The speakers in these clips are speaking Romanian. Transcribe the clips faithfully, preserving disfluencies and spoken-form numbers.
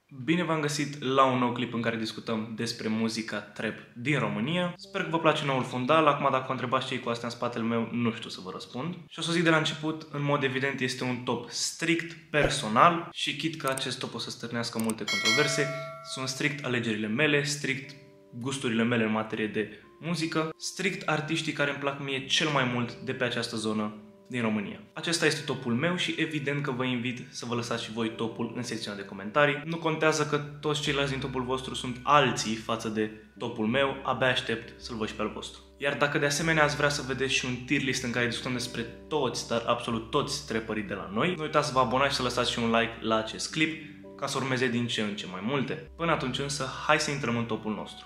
Bine v-am găsit la un nou clip în care discutăm despre muzica trap din România. Sper că vă place noul fundal. Acum, dacă vă întrebați ce-i cu astea în spatele meu, nu știu să vă răspund. Și o să zic de la început, în mod evident este un top strict personal și chit că acest top o să stârnească multe controverse. Sunt strict alegerile mele, strict gusturile mele în materie de muzică, strict artiștii care îmi plac mie cel mai mult de pe această zonă din România. Acesta este topul meu și evident că vă invit să vă lăsați și voi topul în secțiunea de comentarii. Nu contează că toți ceilalți din topul vostru sunt alții față de topul meu, abia aștept să-l văd și pe al vostru. Iar dacă de asemenea ați vrea să vedeți și un tier list în care discutăm despre toți, dar absolut toți trapperii de la noi, nu uitați să vă abonați și să lăsați și un like la acest clip ca să urmeze din ce în ce mai multe. Până atunci însă, hai să intrăm în topul nostru.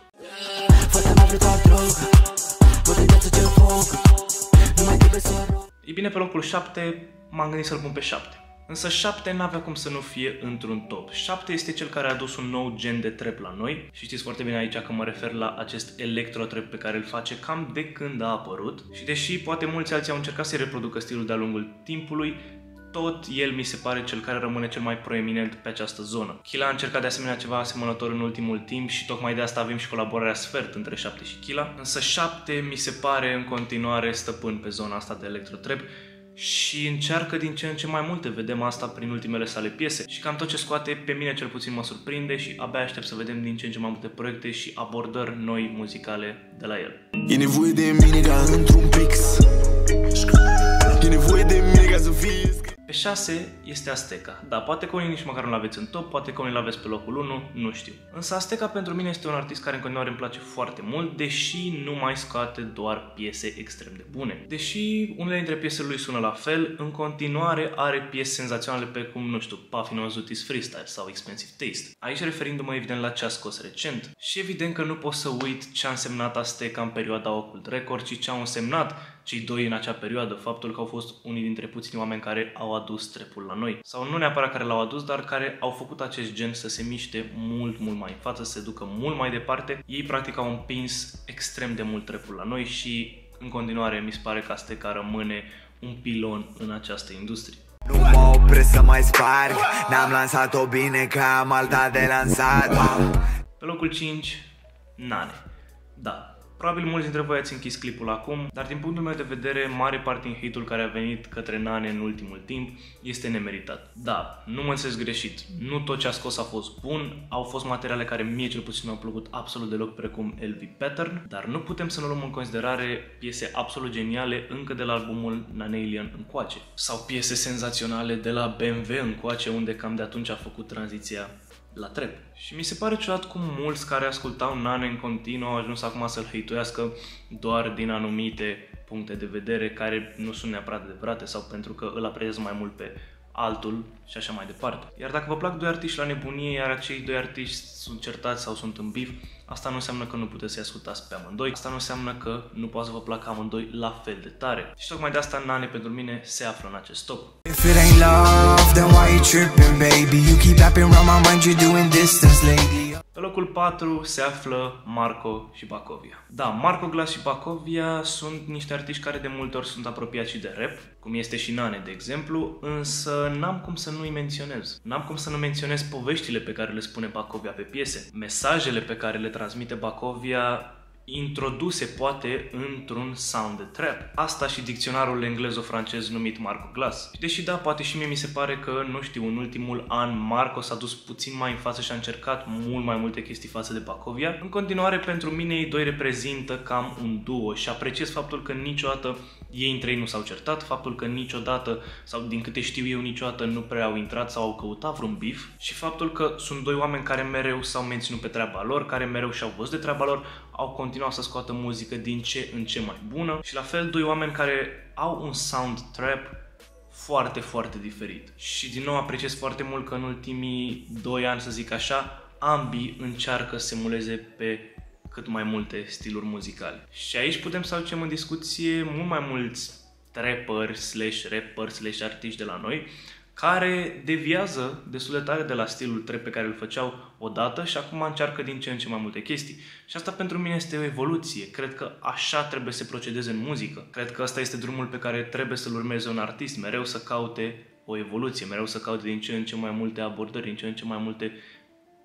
Ei bine, pe locul șapte m-am gândit să-l pun pe șapte. Însă șapte n-avea cum să nu fie într-un top. șapte este cel care a adus un nou gen de trap la noi și știți foarte bine aici că mă refer la acest electro-trap pe care îl face cam de când a apărut. Și deși poate mulți alții au încercat să-i reproducă stilul de-a lungul timpului, tot el mi se pare cel care rămâne cel mai proeminent pe această zonă. Killa a încercat de asemenea ceva asemănător în ultimul timp și tocmai de asta avem și colaborarea Sfert între șapte și Killa. Însă șapte mi se pare în continuare stăpân pe zona asta de electro-trap și încearcă din ce în ce mai multe. Vedem asta prin ultimele sale piese și cam tot ce scoate pe mine cel puțin mă surprinde și abia aștept să vedem din ce în ce mai multe proiecte și abordări noi muzicale de la el. E nevoie de mine ca într-un pix. E nevoie de mine ca să fie. Pe șase este Azteca. Da, poate că unii nici măcar nu-l aveți în top, poate că unii l-aveți pe locul unu, nu știu. Însă Azteca pentru mine este un artist care în continuare îmi place foarte mult, deși nu mai scoate doar piese extrem de bune. Deși unele dintre piesele lui sună la fel, în continuare are piese senzaționale pe cum, nu știu, Puffin Zutis Freestyle sau Expensive Taste. Aici referindu-mă evident la ce a scos recent. Și evident că nu pot să uit ce a însemnat Azteca în perioada Occult Records și ce au însemnat cei doi în acea perioadă, faptul că au fost unii dintre puțini oameni care au adus trapul la noi. Sau nu neapărat care l-au adus, dar care au făcut acest gen să se miște mult, mult mai în față, să se ducă mult mai departe. Ei practic au împins extrem de mult trapul la noi și în continuare mi se pare că Azteca rămâne un pilon în această industrie. Nu mă opresc să mai sparg, n-am lansat-o bine ca am alta de lansat. Pe locul cinci, Nane. Da. Probabil mulți dintre voi ați închis clipul acum, dar din punctul meu de vedere, mare parte din hate-ul care a venit către Nane în ultimul timp este nemeritat. Da, nu mă înțeles greșit, nu tot ce a scos a fost bun, au fost materiale care mie cel puțin nu au plăcut absolut deloc, precum L V Pattern, dar nu putem să nu luăm în considerare piese absolut geniale încă de la albumul Nanalian încoace, sau piese senzaționale de la B M W încoace, unde cam de atunci a făcut tranziția la trap. Și mi se pare ciudat cum mulți care ascultau Nane în continuu au ajuns acum să-l hate-uiască doar din anumite puncte de vedere care nu sunt neapărat adevărate sau pentru că îl apreciez mai mult pe altul și așa mai departe. Iar dacă vă plac doi artiști la nebunie, iar acei doi artiști sunt certați sau sunt în bif, asta nu înseamnă că nu puteți să-i ascultați pe amândoi, asta nu înseamnă că nu poate să vă placă amândoi la fel de tare. Și tocmai de asta Nane pentru mine se află în acest top. Pe locul patru se află Marco și Bacovia. Da, Marco Glass și Bacovia sunt niște artiști care de multe ori sunt apropiați și de rap, cum este și Nane, de exemplu, însă n-am cum să nu-i menționez. N-am cum să nu menționez poveștile pe care le spune Bacovia pe piese, mesajele pe care le transmite Bacovia introduse poate într-un sound de trap. Asta și dicționarul englezo-francez numit Marco Glass. Deși da, poate și mie mi se pare că, nu știu, în ultimul an Marco s-a dus puțin mai în față și a încercat mult mai multe chestii față de Bacovia. În continuare, pentru mine ei doi reprezintă cam un duo și apreciez faptul că niciodată ei între ei nu s-au certat, faptul că niciodată, sau din câte știu eu, niciodată nu prea au intrat sau au căutat vreun beef și faptul că sunt doi oameni care mereu s-au menținut pe treaba lor, care mereu și-au văzut de treaba lor, au continuat să scoată muzică din ce în ce mai bună și la fel doi oameni care au un sound trap foarte, foarte diferit. Și din nou apreciez foarte mult că în ultimii doi ani, să zic așa, ambii încearcă să emuleze pe cât mai multe stiluri muzicale. Și aici putem să aducem în discuție mult mai mulți trapperi slash rapperi slash artiști de la noi care deviază destul de tare de la stilul trap pe care îl făceau odată și acum încearcă din ce în ce mai multe chestii. Și asta pentru mine este o evoluție. Cred că așa trebuie să procedeze în muzică. Cred că ăsta este drumul pe care trebuie să-l urmeze un artist, mereu să caute o evoluție, mereu să caute din ce în ce mai multe abordări, din ce în ce mai multe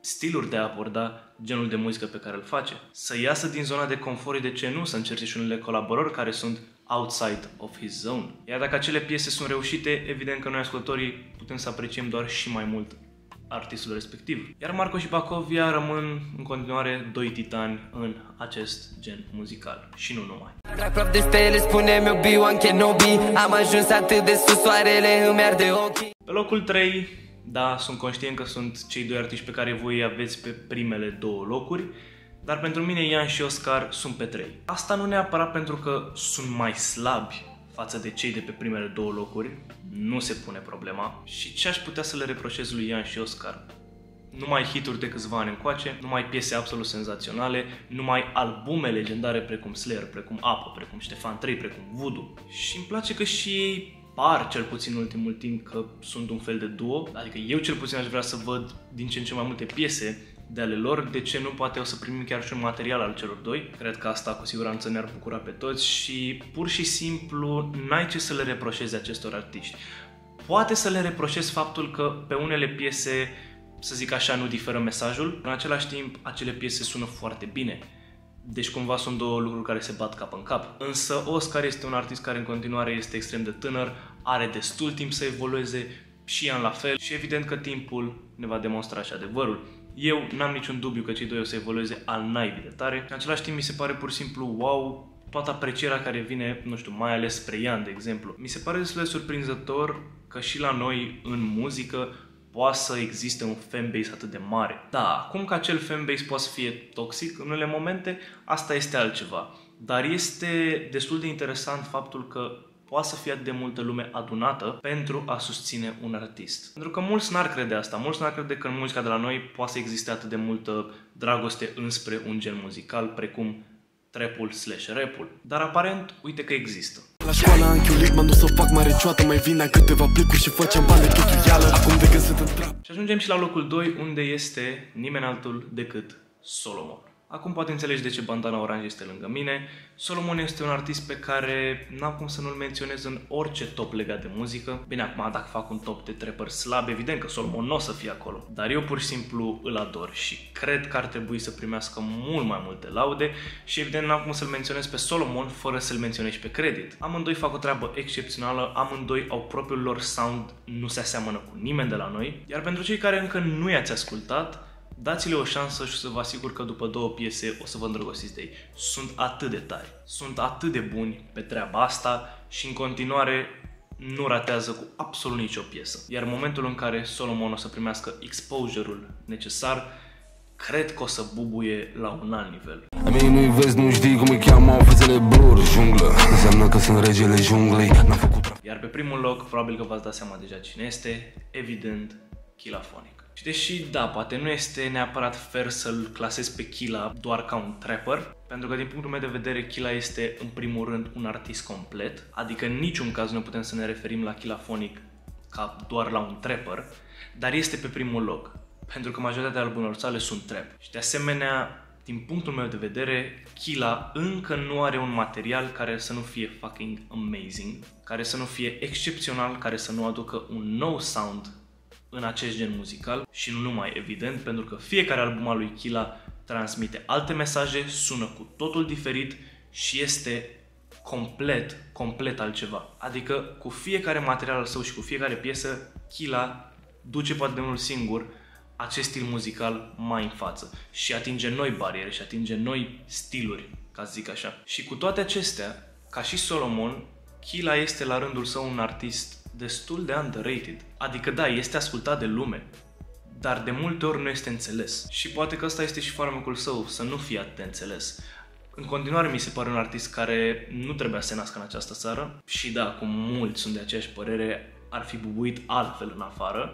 stiluri de a aborda genul de muzică pe care îl face. Să iasă din zona de confort, de ce nu, să încerce și unele colaborări care sunt outside of his zone. Iar dacă acele piese sunt reușite, evident că noi ascultătorii putem să apreciem doar și mai mult artistul respectiv. Iar Marco și Bacovia rămân în continuare doi titani în acest gen muzical. Și nu numai. De stele, spune-mi Obi-Wan Kenobi, am ajuns atât de sus, soarele îmi arde ochii. Pe locul trei, da, sunt conștient că sunt cei doi artiști pe care voi aveți pe primele două locuri, dar pentru mine Ian și Oscar sunt pe trei. Asta nu neapărat pentru că sunt mai slabi față de cei de pe primele două locuri, nu se pune problema. Și ce aș putea să le reproșez lui Ian și Oscar? Numai hituri de câțiva ani încoace, numai piese absolut senzaționale, numai albume legendare precum Slayer, precum Apă, precum Ștefan trei, precum Voodoo. Și îmi place că și ei par, cel puțin în ultimul timp, că sunt un fel de duo. Adică eu cel puțin aș vrea să văd din ce în ce mai multe piese de ale lor, de ce nu poate o să primim chiar și un material al celor doi. Cred că asta cu siguranță ne-ar bucura pe toți și pur și simplu n-ai ce să le reproșezi acestor artiști. Poate să le reproșezi faptul că pe unele piese, să zic așa, nu diferă mesajul, în același timp acele piese sună foarte bine. Deci cumva sunt două lucruri care se bat cap în cap. Însă Oscar este un artist care în continuare este extrem de tânăr, are destul timp să evolueze, și Ian la fel și evident că timpul ne va demonstra și adevărul. Eu n-am niciun dubiu că cei doi o să evolueze al naibii de tare. În același timp mi se pare pur și simplu wow toată aprecierea care vine, nu știu, mai ales spre Ian, de exemplu. Mi se pare destul de surprinzător că și la noi în muzică poate să existe un fanbase atât de mare. Da, acum că acel fanbase poate să fie toxic în unele momente, asta este altceva. Dar este destul de interesant faptul că poate să fie atât de multă lume adunată pentru a susține un artist. Pentru că mulți n-ar crede asta, mulți n-ar crede că în muzica de la noi poate să existe atât de multă dragoste înspre un gen muzical precum trap-ul slash rap-ul. Dar aparent, uite că există. La școală am chiulit, m-am dus să fac mare cioată, mai vin câteva plicuri și făceam bani de chechuială, acum de găsit în trap. Și ajungem și la locul doi, unde este nimeni altul decât Solomon. Acum poate înțelegi de ce bandana oranj este lângă mine. Solomon este un artist pe care n-am cum să nu-l menționez în orice top legat de muzică. Bine, acum dacă fac un top de trapper slab, evident că Solomon nu o să fie acolo. Dar eu pur și simplu îl ador și cred că ar trebui să primească mult mai multe laude și evident n-am cum să-l menționez pe Solomon fără să-l menționez și pe credit. Amândoi fac o treabă excepțională, amândoi au propriul lor sound, nu se aseamănă cu nimeni de la noi. Iar pentru cei care încă nu i-ați ascultat, dați-le o șansă și să vă asigur că după două piese o să vă îndrăgostiți de ei. Sunt atât de tari, sunt atât de buni pe treaba asta și în continuare nu ratează cu absolut nicio piesă. Iar în momentul în care Solomon o să primească exposure-ul necesar, cred că o să bubuie la un alt nivel. A mine nu-i vezi, nu știi cum îi cheamă fețele blur, junglă. Înseamnă că sunt regele junglei, n-am făcut. Iar pe primul loc, probabil că v-ați dat seama deja cine este, evident, Killaphonic. Și deși, da, poate nu este neapărat fair să-l clasez pe Killa doar ca un trapper, pentru că din punctul meu de vedere Killa este în primul rând un artist complet, adică în niciun caz nu putem să ne referim la Killaphonic ca doar la un trapper, dar este pe primul loc, pentru că majoritatea albumelor sale sunt trap. Și de asemenea, din punctul meu de vedere, Killa încă nu are un material care să nu fie fucking amazing, care să nu fie excepțional, care să nu aducă un nou sound în acest gen muzical și nu numai, evident, pentru că fiecare album al lui Killa transmite alte mesaje, sună cu totul diferit și este complet, complet altceva. Adică cu fiecare material al său și cu fiecare piesă, Killa duce poate de unul singur acest stil muzical mai în față și atinge noi bariere și atinge noi stiluri, ca să zic așa. Și cu toate acestea, ca și Solomon, Killa este la rândul său un artist destul de underrated. Adică da, este ascultat de lume, dar de multe ori nu este înțeles. Și poate că ăsta este și farmecul său, să nu fie atât de înțeles. În continuare mi se pare un artist care nu trebuia să se nască în această țară și da, cum mulți sunt de aceeași părere, ar fi bubuit altfel în afară,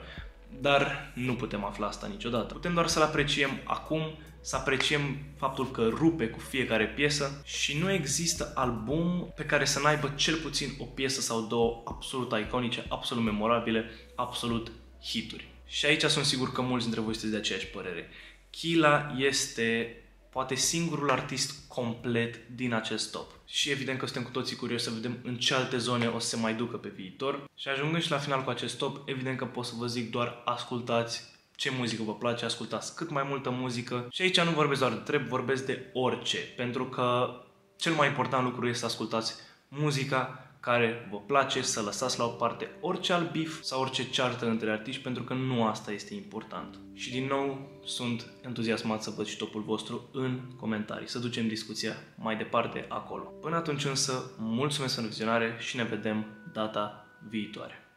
dar nu putem afla asta niciodată. Putem doar să-l apreciem acum, să apreciem faptul că rupe cu fiecare piesă și nu există album pe care să n-aibă cel puțin o piesă sau două absolut iconice, absolut memorabile, absolut hituri. Și aici sunt sigur că mulți dintre voi sunteți de aceeași părere. Killa este poate singurul artist complet din acest top. Și evident că suntem cu toții curioși să vedem în ce alte zone o să se mai ducă pe viitor. Și ajungând și la final cu acest top, evident că pot să vă zic doar ascultați ce muzică vă place, ascultați cât mai multă muzică. Și aici nu vorbesc doar de trap, vorbesc de orice, pentru că cel mai important lucru este să ascultați muzica care vă place, să lăsați la o parte orice alt beef sau orice ceartă între artiști, pentru că nu asta este important. Și din nou sunt entuziasmat să văd și topul vostru în comentarii, să ducem discuția mai departe acolo. Până atunci însă, mulțumesc pentru vizionare și ne vedem data viitoare.